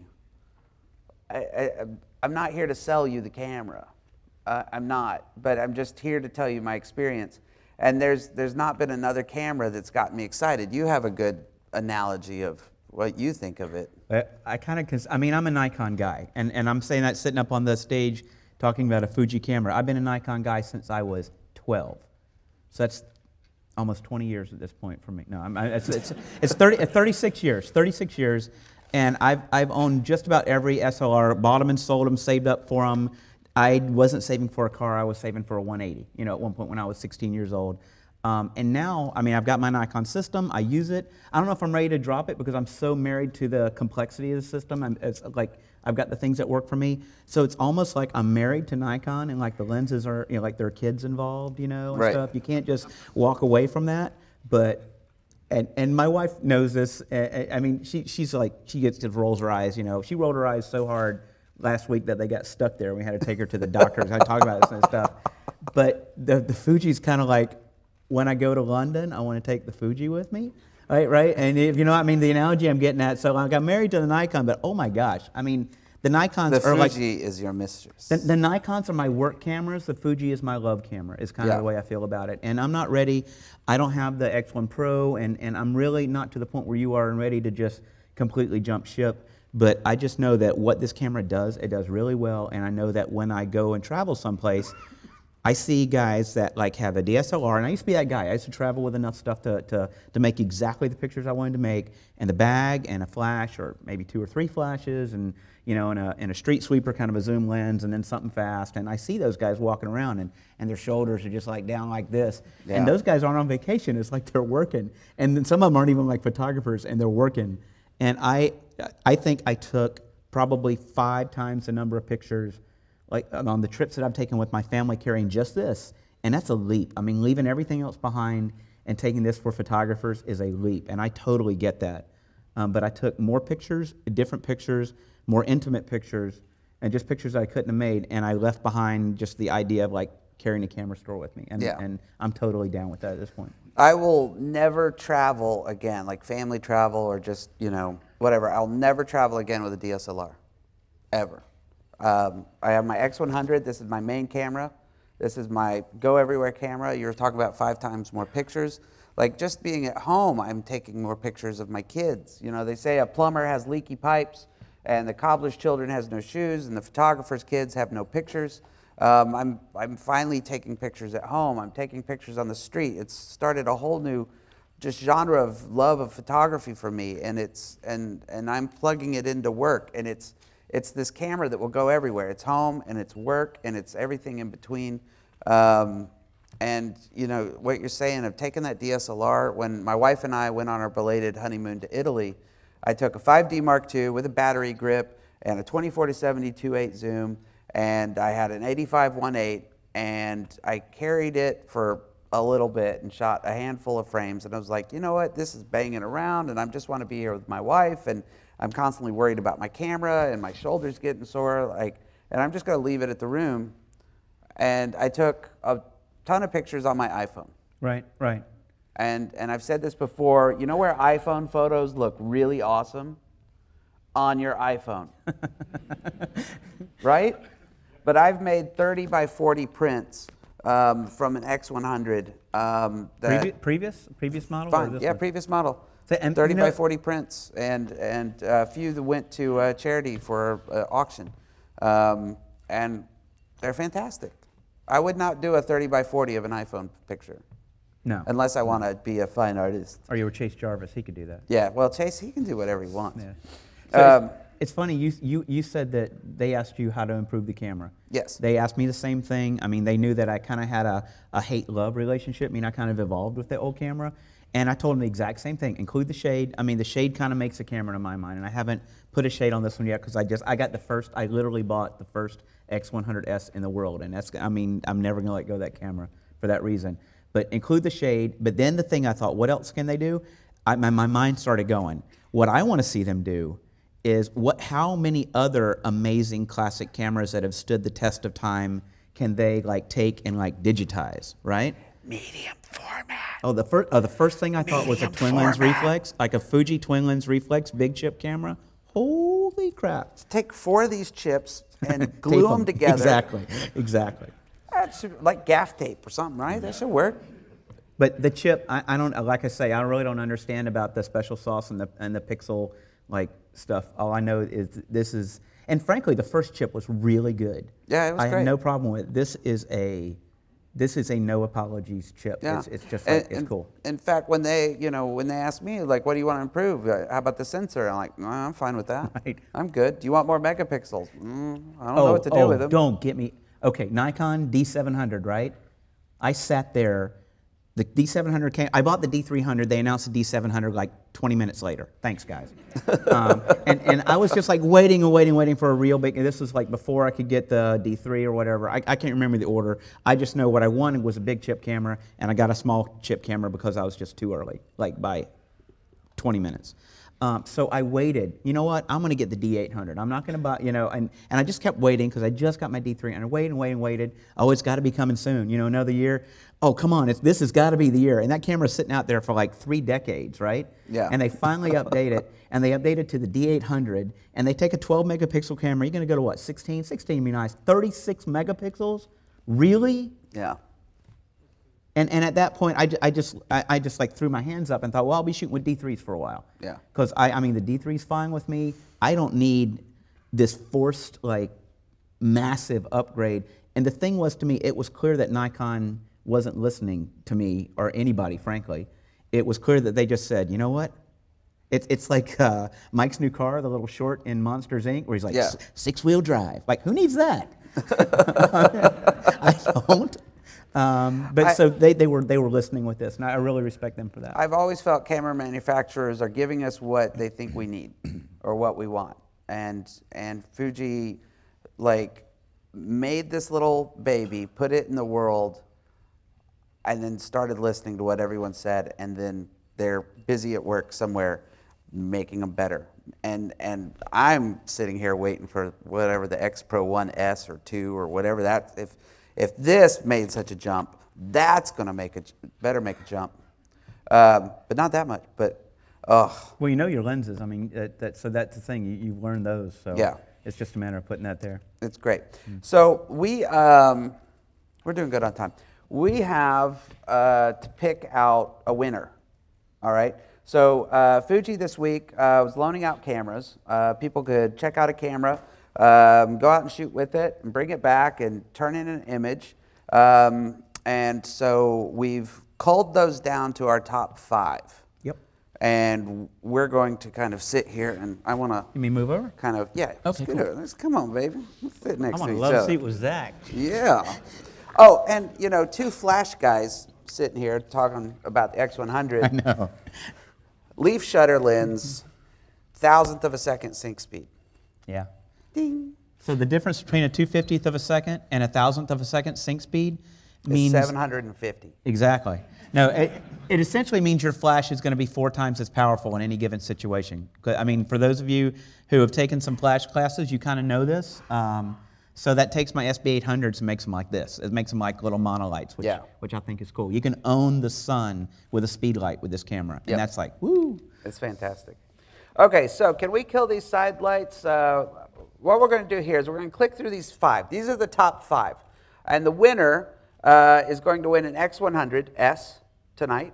I'm not here to sell you the camera. I'm not, but I'm just here to tell you my experience. And there's not been another camera that's gotten me excited. You have a good analogy of what you think of it. I mean, I'm a Nikon guy, and I'm saying that sitting up on the stage talking about a Fuji camera. I've been a Nikon guy since I was 12, so that's almost 20 years at this point for me. No, it's 36 years. 36 years, and I've owned just about every SLR, bought them and sold them, saved up for them. I wasn't saving for a car, I was saving for a 180, you know, at one point when I was 16 years old. And now, I mean, I've got my Nikon system, I use it. I don't know if I'm ready to drop it because I'm so married to the complexity of the system. It's like, I've got the things that work for me. So it's almost like I'm married to Nikon, and like the lenses are, you know, like there are kids involved, you know, and stuff. You can't just walk away from that. But, and my wife knows this. I mean, she's like, she just rolls her eyes, you know. She rolled her eyes so hard last week that they got stuck there. We had to take her to the doctor. I talk about this and stuff. But the Fuji's kind of like, when I go to London, I want to take the Fuji with me, right? And if you know, I mean, the analogy I'm getting at. So I got married to the Nikon, but oh my gosh, I mean, the Nikons are like, the Fuji is your mistress. The Nikons are my work cameras. The Fuji is my love camera. Is kind of the way I feel about it. And I'm not ready. I don't have the X1 Pro, and I'm really not to the point where you are and ready to just completely jump ship. But I just know that what this camera does, it does really well. And I know that when I go and travel someplace, I see guys that like have a DSLR, and I used to be that guy. I used to travel with enough stuff to make exactly the pictures I wanted to make, and the bag and a flash, or maybe 2 or 3 flashes, and you know, and a street sweeper, kind of a zoom lens, and then something fast. And I see those guys walking around, and their shoulders are just like down like this. Yeah. And those guys aren't on vacation. It's like they're working. And then some of them aren't even like photographers, and they're working. And I think I took probably 5 times the number of pictures like on the trips that I've taken with my family carrying just this, and that's a leap. I mean, leaving everything else behind and taking this for photographers is a leap, and I totally get that. But I took more pictures, different pictures, more intimate pictures, and just pictures that I couldn't have made, and I left behind just the idea of like carrying a camera store with me, and I'm totally down with that at this point. I will never travel again, like family travel or just, you know, whatever. I'll never travel again with a DSLR, ever. I have my X100. This is my main camera. This is my go everywhere camera. You were talking about 5 times more pictures. Like just being at home, I'm taking more pictures of my kids. You know, they say a plumber has leaky pipes, and the cobbler's children has no shoes, and the photographer's kids have no pictures. I'm finally taking pictures at home. I'm taking pictures on the street. It's started a whole new just genre of love of photography for me, and and I'm plugging it into work, and it's this camera that will go everywhere. It's home, and it's work, and it's everything in between. And you know, what you're saying of taking that DSLR, when my wife and I went on our belated honeymoon to Italy, I took a 5D Mark II with a battery grip and a 24-70 2.8 zoom, and I had an 85 1.8, and I carried it for a little bit and shot a handful of frames, and I was like, you know what, this is banging around, and I just want to be here with my wife, and I'm constantly worried about my camera, and my shoulders getting sore, like, and I'm just going to leave it at the room. And I took a ton of pictures on my iPhone. Right, right. And I've said this before, you know where iPhone photos look really awesome? On your iPhone. Right? But I've made 30 by 40 prints from an X100. Previous model? Fine. Yeah, previous model. So, and 30 by 40 prints, and a few that went to charity for auction. And they're fantastic. I would not do a 30 by 40 of an iPhone picture. No. Unless I want to be a fine artist. Or you were Chase Jarvis, he could do that. Yeah, well, Chase, he can do whatever he wants. Yeah. It's funny, you said that they asked you how to improve the camera. Yes. They asked me the same thing. I mean, they knew that I kind of had a hate-love relationship. I mean, I kind of evolved with the old camera. And I told them the exact same thing, include the shade. I mean, the shade kind of makes a camera in my mind. And I haven't put a shade on this one yet because I literally bought the first X100S in the world. And that's, I mean, I'm never going to let go of that camera for that reason. But include the shade. But then the thing I thought, what else can they do? My mind started going. What I want to see them do is how many other amazing classic cameras that have stood the test of time can they like take and like digitize, right? Medium format. Oh, the first thing I thought was a twin lens reflex, like a Fuji twin lens reflex big chip camera. Holy crap! Take 4 of these chips and glue them together. Exactly. That's like gaff tape or something, right? That should work. But the chip, I don't, like I say, I really don't understand about the special sauce and the pixel like stuff. All I know is this is, and frankly, the first chip was really good. Yeah, it was great. I had no problem with it. This is a no apologies chip. Yeah. It's just like, it's cool. In fact, when they asked me, like, what do you want to improve? How about the sensor? I'm like, no, I'm fine with that. Right. I'm good. Do you want more megapixels? I don't know what to do with them. Don't get me. Okay, Nikon D700, right? I sat there. The D700 came. I bought the D300. They announced the D700 like 20 minutes later. Thanks, guys. And I was just like waiting for a real big. And this was like before I could get the D3 or whatever. I can't remember the order. I just know what I wanted was a big chip camera, and I got a small chip camera because I was just too early, like by 20 minutes. So I waited. You know what? I'm going to get the D800. I'm not going to buy, and I just kept waiting because I just got my D300. I waited. Oh, it's got to be coming soon. Another year. Oh, come on. This has got to be the year. And that camera's sitting out there for like 3 decades, right? Yeah. And they finally update it, and they update it to the D800, and they take a 12 megapixel camera. You're going to go to what, 16? 16 would be nice. 36 megapixels? Really? Yeah. And at that point, I just like threw my hands up and thought, well, I'll be shooting with D3s for a while. Yeah. Because I mean, the D3's fine with me. I don't need this forced like massive upgrade. And the thing was, to me, it was clear that Nikon wasn't listening to me or anybody, frankly. It was clear that they just said, you know what? It's like Mike's new car, the little short in Monsters, Inc., where he's like, 6-wheel drive. Like, who needs that? I don't. So they were listening with this, and I really respect them for that. I've always felt camera manufacturers are giving us what they think we need or what we want, and Fuji like made this little baby, put it in the world, and then started listening to what everyone said, and then they're busy at work somewhere making them better. And I'm sitting here waiting for whatever the X Pro 1S or 2 or whatever that. If this made such a jump, that's going to better make a jump, but not that much. But well, your lenses. I mean, so that's the thing. You've learned those. So yeah, it's just a matter of putting that there. It's great. So we're doing good on time. We have to pick out a winner. All right. So Fuji this week was loaning out cameras. People could check out a camera. Go out and shoot with it and bring it back and turn in an image. And so we've culled those down to our top 5. Yep. And we're going to kind of sit here, and I want to... You mean move over? Kind of, yeah. Okay, cool. Let's come on, baby. Let's sit next to each other. I want a love seat with Zach. Yeah. Oh, and 2 flash guys sitting here talking about the X100. I know. Leaf shutter lens, 1,000th of a second sync speed. Yeah. Ding. So the difference between a 2/50th of a second and a 1,000th of a second sync speed means 750. Exactly. No, it essentially means your flash is going to be 4 times as powerful in any given situation. I mean, for those of you who have taken some flash classes, you kind of know this. So that takes my SB800s and makes them like this. It makes them like little monolights, which I think is cool. You can own the sun with a speed light with this camera, and that's like, woo. It's fantastic. Okay, so can we kill these side lights? What we're going to do here is we're going to click through these 5. These are the top 5. And the winner is going to win an X100S tonight.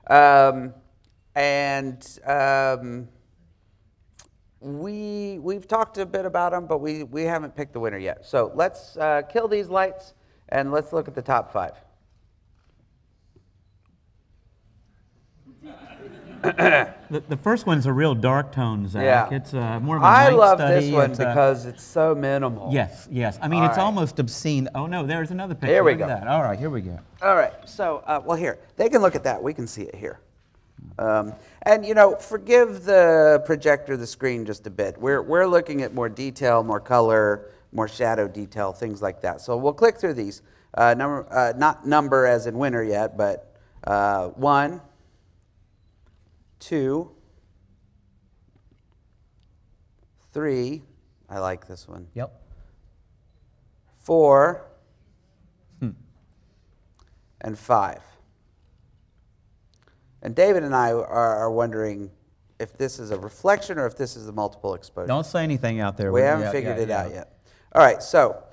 We've talked a bit about them, but we haven't picked the winner yet. So let's kill these lights, and let's look at the top 5. The first one's a real dark tone, Zach. Yeah. It's more of a I night love study. this one It's, because it's so minimal. yes, yes. I mean, All it's right. almost obscene. Oh no, there's another picture. Here we Look go. at that. All right, here we go. All right, so, well, here, they can look at that. We can see it here. And, you know, forgive the projector, the screen just a bit. We're looking at more detail, more color, more shadow detail, things like that. So we'll click through these. Not number as in winter yet, but 1, 2, 3. I like this one. Yep. 4, and 5. And David and I are wondering if this is a reflection or if this is a multiple exposure. Don't say anything out there. We haven't figured it out yet. All right, so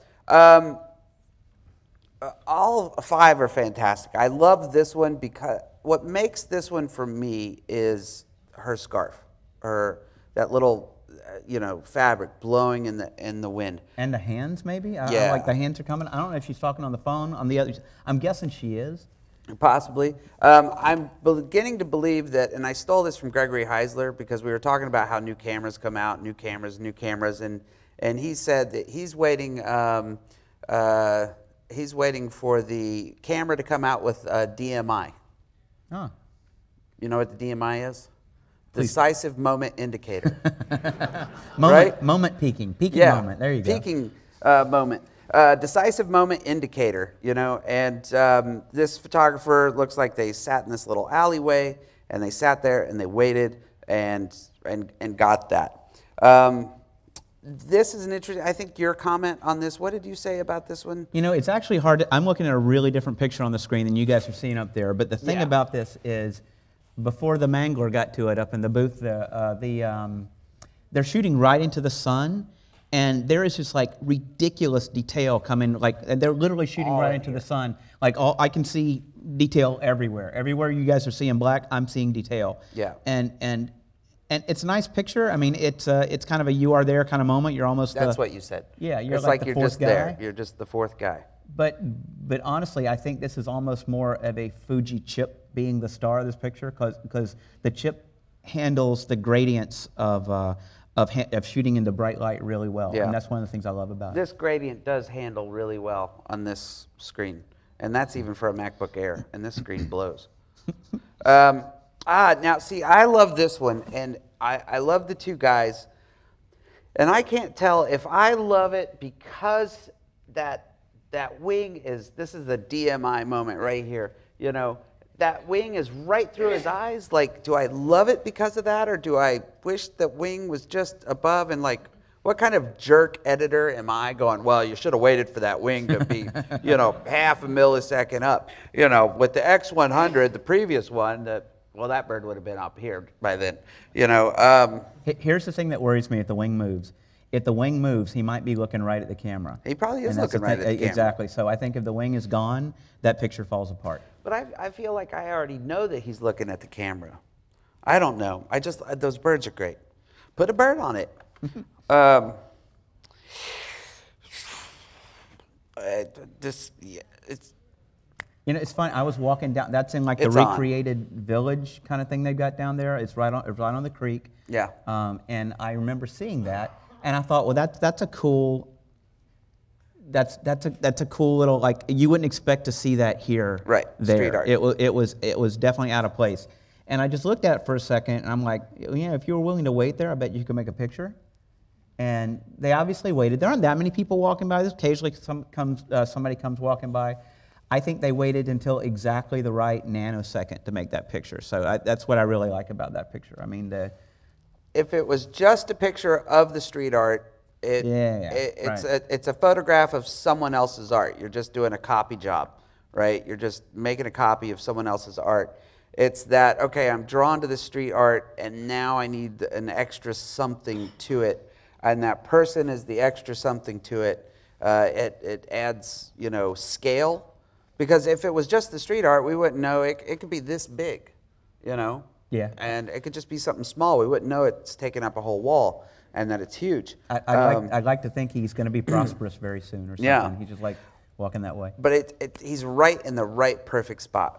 all 5 are fantastic. I love this one because what makes this one for me is her scarf, that little you know, fabric blowing in the wind. And the hands, maybe? Yeah. Like the hands are coming. I don't know if she's talking on the phone. On the other, I'm guessing she is. Possibly. I'm beginning to believe that, and I stole this from Gregory Heisler because we were talking about how new cameras come out, new cameras, and he said that he's waiting for the camera to come out with DMI. Oh. You know what the DMI is? Decisive moment indicator. Moment peaking. Peaking Yeah, moment. There you go. Peaking moment. Decisive moment indicator, you know, and this photographer looks like they sat in this little alleyway and they sat there and they waited and got that. This is an interesting, I think your comment on this, what did you say about this one? You know, it's actually hard I'm looking at a really different picture on the screen than you guys are seeing up there, but the thing about this is before the Mangler got to it up in the booth, they're shooting right into the sun. And there is just like ridiculous detail coming, like they're literally shooting right into the sun. Like I can see detail everywhere. Everywhere you guys are seeing black, I'm seeing detail. Yeah. And it's a nice picture. I mean, it's kind of a you are there kind of moment. You're almost That's what you said. Yeah, you're it's like the you're fourth just guy. there. You're just the fourth guy. But honestly, I think this is almost more of a Fuji chip being the star of this picture because the chip handles the gradients of shooting into bright light really well. Yeah. And that's one of the things I love about it. This gradient does handle really well on this screen. And that's even for a MacBook Air. And this screen blows. Now, see, I love this one. And I love the two guys. And I can't tell if I love it because that wing is, this is the DMI moment right here. You know, that wing is right through his eyes. Like, do I love it because of that, or do I wish the wing was just above? And like, what kind of jerk editor am I going, well, you should have waited for that wing to be, you know, half a millisecond up. You know, with the X100, the previous one, well, that bird would have been up here by then. You know. Here's the thing that worries me if the wing moves. If the wing moves, he might be looking right at the camera. He probably is And that's looking right at the camera. Exactly. So I think if the wing is gone, that picture falls apart. But I feel like I already know that he's looking at the camera. I don't know. Those birds are great. Put a bird on it. It's You know, it's fun. I was walking down. That's in like the It's on. recreated village kind of thing they've got down there. It's right on the creek. Yeah. And I remember seeing that, and I thought, well, that's a cool. That's a cool little, like, you wouldn't expect to see that here. Right. There. Street art. It was definitely out of place. And I just looked at it for a second, and I'm like, yeah, if you were willing to wait there, I bet you could make a picture. And they obviously waited. There aren't that many people walking by this. Occasionally somebody comes walking by. I think they waited until exactly the right nanosecond to make that picture. So that's what I really like about that picture. I mean, if it was just a picture of the street art, it's a photograph of someone else's art. You're just doing a copy job, right? You're just making a copy of someone else's art. It's that, okay, I'm drawn to the street art, and now I need an extra something to it. And that person is the extra something to it. It adds, you know, scale. Because if it was just the street art, we wouldn't know. It could be this big, you know? Yeah. And it could just be something small. We wouldn't know it's taking up a whole wall and that it's huge. I'd like to think he's going to be prosperous very soon or something. Yeah. He's just like walking that way. But he's right in the right perfect spot.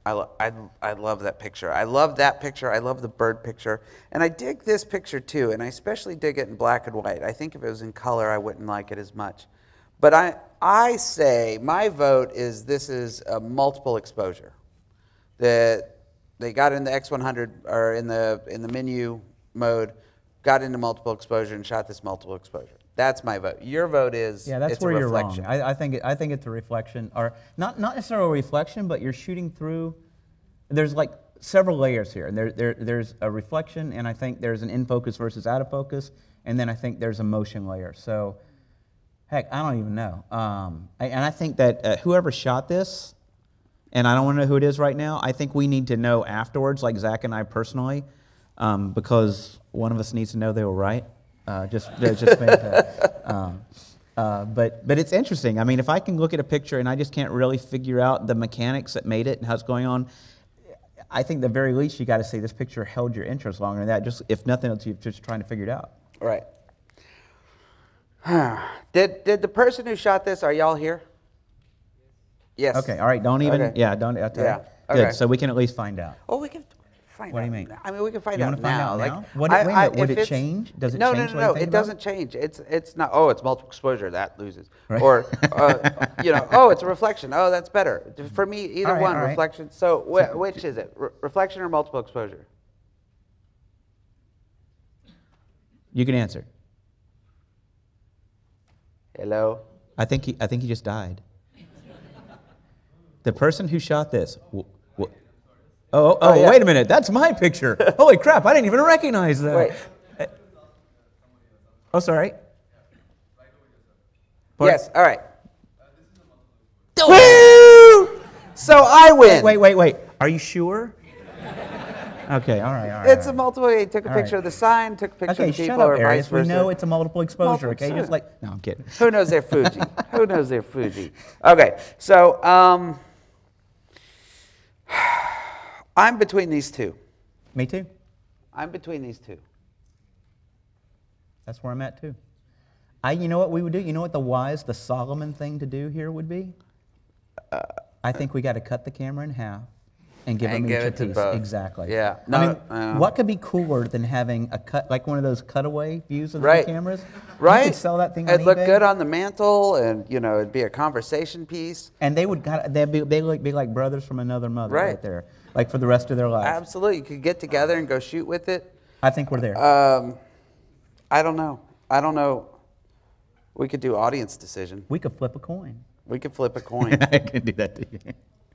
I love that picture. I love that picture. I love the bird picture. And I dig this picture too, and I especially dig it in black and white. I think if it was in color, I wouldn't like it as much. But I say my vote is this is a multiple exposure. That they got in the X100 or in the menu mode, got into multiple exposure and shot this multiple exposure. That's my vote. Your vote is that's it's where a you're reflection. wrong. I think it's a reflection, or not necessarily a reflection, but you're shooting through. There's like several layers here, and there's a reflection, and I think there's an in focus versus out of focus, and then I think there's a motion layer. So, heck, I don't even know. And I think that whoever shot this, and I don't want to know who it is right now. I think we need to know afterwards, like Zach and I personally, because one of us needs to know they were right. Just fantastic. But it's interesting. I mean, if I can look at a picture and I just can't really figure out the mechanics that made it and how it's going on, I think the very least you got to say this picture held your interest longer than that. Just if nothing else, you're just trying to figure it out. Right. Did the person who shot this? Are y'all here? Yes. Okay. All right. Don't even. Okay. Yeah. Don't. Okay. Yeah. Good. Okay. So we can at least find out. Oh, we can find out. What do you mean? I mean, we can find You out want to find now. out now? Like, Wait a minute, would if it change? Does it no, change? No. It doesn't change. It's not. Oh, it's multiple exposure. That loses. Right. Or oh, it's a reflection. Oh, that's better. For me, either one. Reflection. So which is it? Reflection or multiple exposure? You can answer. Hello. I think he just died. The person who shot this. Yeah. Wait a minute. That's my picture. Holy crap! I didn't even recognize that. Wait. Oh, sorry. Yes. All right. Woo! So I win. Wait. Are you sure? Okay. All right. It's a multiple. He took a picture of the sign, took a picture of the people, or vice versa. We know it's a multiple exposure. Multiple Okay. Just like no, I'm kidding. Who knows their Fuji? Who knows their Fuji? Okay. So I'm between these two. Me too. I'm between these two. That's where I'm at too. You know what we would do? You know what the Solomon thing to do here would be? I think we got to cut the camera in half and give them each a piece. Exactly. Yeah. What could be cooler than having a cut, like one of those cutaway views of the cameras? Right. You could sell that thing on It'd look eBay. good on the mantle, and it'd be a conversation piece. And they'd be like brothers from another mother right there, like for the rest of their lives. Absolutely. You could get together and go shoot with it. I think we're there. I don't know. We could do audience decision. We could flip a coin. We could flip a coin. I can do that to you.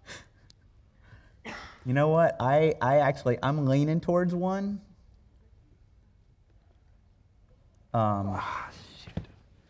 You know what? I'm leaning towards one. Shoot.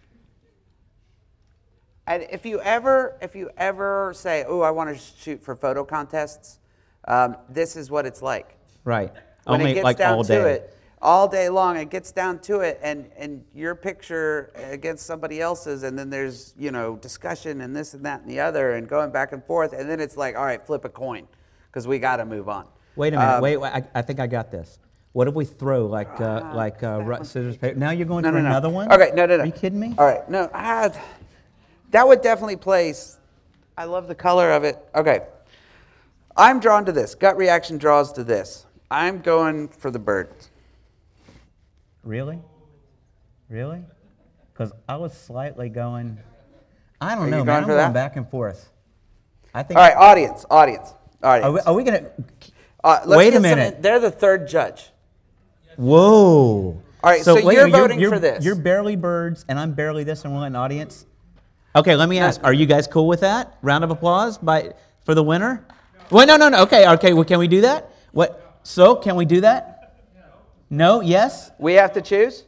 And if you ever say, "Oh, I want to shoot for photo contests," this is what it's like. Right. When Only it gets like down all to day. it, all day long, it gets down to it, and your picture against somebody else's, and then there's discussion and this and that and the other, and going back and forth, and then it's like, all right, flip a coin, because we got to move on. Wait a minute. Wait. I think I got this. What if we throw like scissors, paper? Now you're going for another one? Okay, no. Are you kidding me? All right, no. That would definitely place. I love the color of it. Okay, I'm drawn to this. Gut reaction draws to this. I'm going for the bird. Really? Because I was slightly going. I don't know, man. I'm going back and forth. I think. All right, audience. Are we gonna? Wait a minute. They're the third judge. Whoa. All right, so you're voting for this. You're barely birds, and I'm barely this, and we're an audience. Okay, let me ask. Are you guys cool with that? Round of applause for the winner? Wait, no. Okay. Well, can we do that? What? So, can we do that? No. Yes. We have to choose.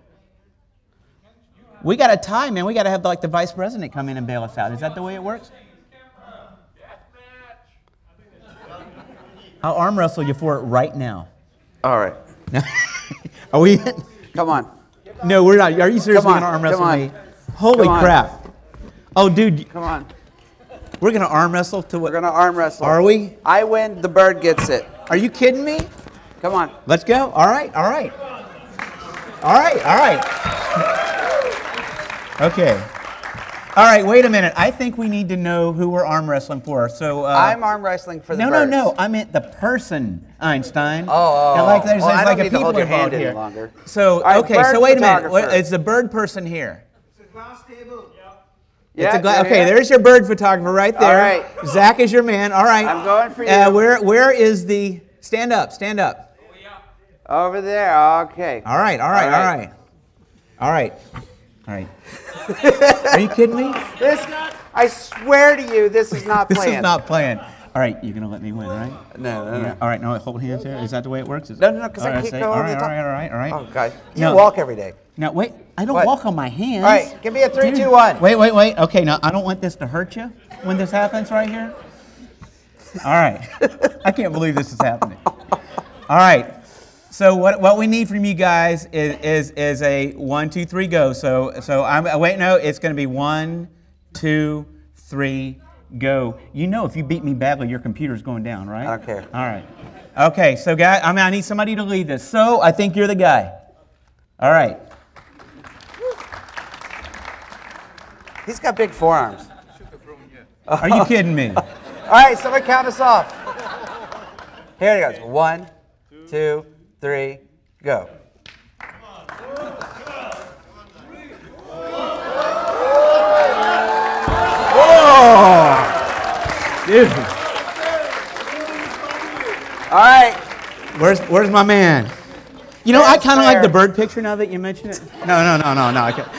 We got a tie, man. We got to have like the vice president come in and bail us out. Is that the way it works? I'll arm wrestle you for it right now. All right. Are we? Come on. No, we're not. Are you seriously going to arm wrestle me? Holy crap. Oh, dude. Come on. We're going to arm wrestle to what? We're going to arm wrestle. Are we? I win, the bird gets it. Are you kidding me? Come on. Let's go. All right. Okay. All right, wait a minute. I think we need to know who we're arm wrestling for. So I'm arm wrestling for the no, birds. no. I meant the person, Einstein. Oh. And like there's Well, I like don't a need to people hold your involved hand any here. longer. So right, okay, bird so wait a minute. photographer. Is the bird person here? It's a glass table. Yeah, It's a you're okay, here? there's your bird photographer right there. All right. Zach is your man. All right. I'm going for you. Where is the stand up? Stand up. Over there. Okay. All right. All right. Are you kidding me? This, I swear to you, this is not This planned. is not planned. All right, you're gonna let me win, right? No. Yeah. All right, no, hold hands here. Is that the way it works? No, because All I right, can't say- go all over right, the top. all right. Oh, God. You No. walk every day. Now, wait, I don't What? walk on my hands. All right, give me a 3, Dude. 2, 1. Wait. Okay, now, I don't want this to hurt you when this happens right here. All right. I can't believe this is happening. All right. So what we need from you guys is a 1, 2, 3, go. So it's going to be 1, 2, 3, go. You know, if you beat me badly, your computer's going down, right? I don't care. All right. Okay. So guys, I need somebody to lead this. So I think you're the guy. All right. He's got big forearms. Are you kidding me? All right, somebody count us off. Here it goes. 1, 2, 3, go. Whoa! Dude. All right. Where's my man? You know, I kind of like fair. the bird picture now that you mention it. No. I can't.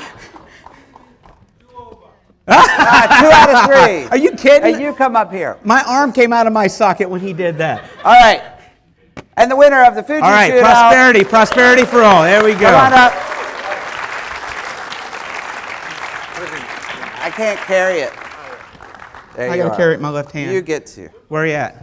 2 out of 3. Are you kidding? And you come up here. My arm came out of my socket when he did that. All right. And the winner of the Fuji All right, Shootout. prosperity for all. There we go. Come on up. I can't carry it. There I you gotta are. carry it in my left hand. You get to. Where are you at?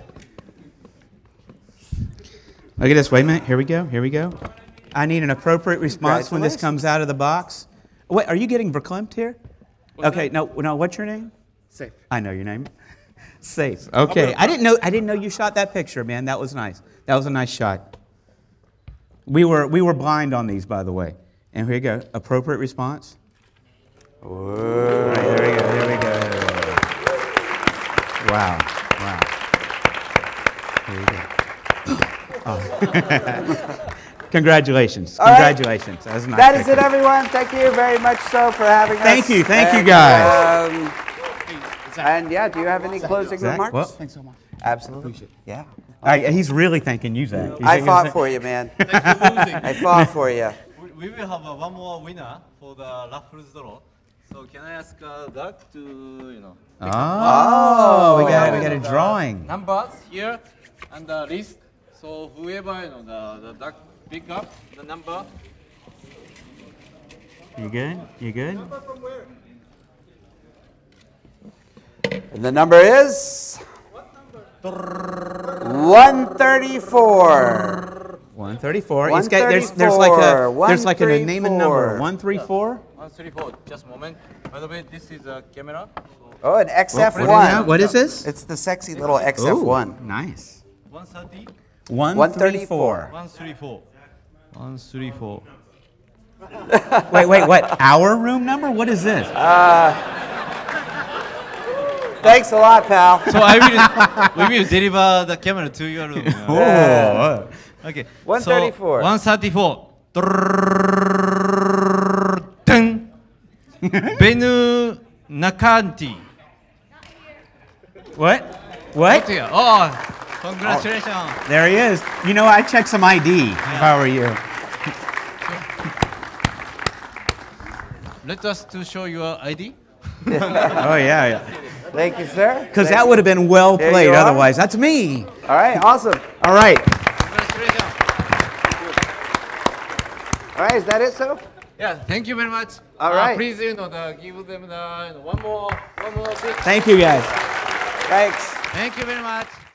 Look at this. Wait a minute. Here we go. I need an appropriate response when this comes out of the box. Wait, are you getting verklempt here? Okay. No. What's your name? Safe. I know your name. Safe. Okay. I didn't know you shot that picture, man. That was nice. That was a nice shot. We were blind on these, by the way. And here you go. Appropriate response. Whoa. Right, there we go. Wow. Here we go. Oh. Congratulations. All right. Congratulations. That was a nice That is picture. it, everyone. Thank you very much so for having us. Thank you And, guys. And yeah, do you have any closing Zach, remarks? well, Thanks so much. Absolutely. Yeah. He's really thanking you, Zach. I fought for you, man. I fought for you. We will have one more winner for the raffles draw. So can I ask Doug to, Oh, we got a drawing. numbers here and the list. So whoever the Doug pick up the number. You good? You good? And the number is 134. 134. There's like a name and number. 134. 134. Just a moment. By the way, this is a camera. Oh, an XF1. What is this? It's the sexy little XF1. Nice. 130. 134. 134. 134. Wait, what? Our room number? What is this? Thanks a lot, pal. So we will deliver the camera to your room. Oh. Okay. 134. So 134. Dun. Benu Nakanti. What? Oh, congratulations. There he is. You know, I check some ID if I were you. Let us to show your ID. Oh, yeah. Thank you, sir. Because that would have been well There played you are. otherwise. That's me. All right, awesome. All right. Congratulations. All right, is that it, so? Yeah, thank you very much. All right. Please, give them one more bit. Thank you, guys. Thanks. Thank you very much.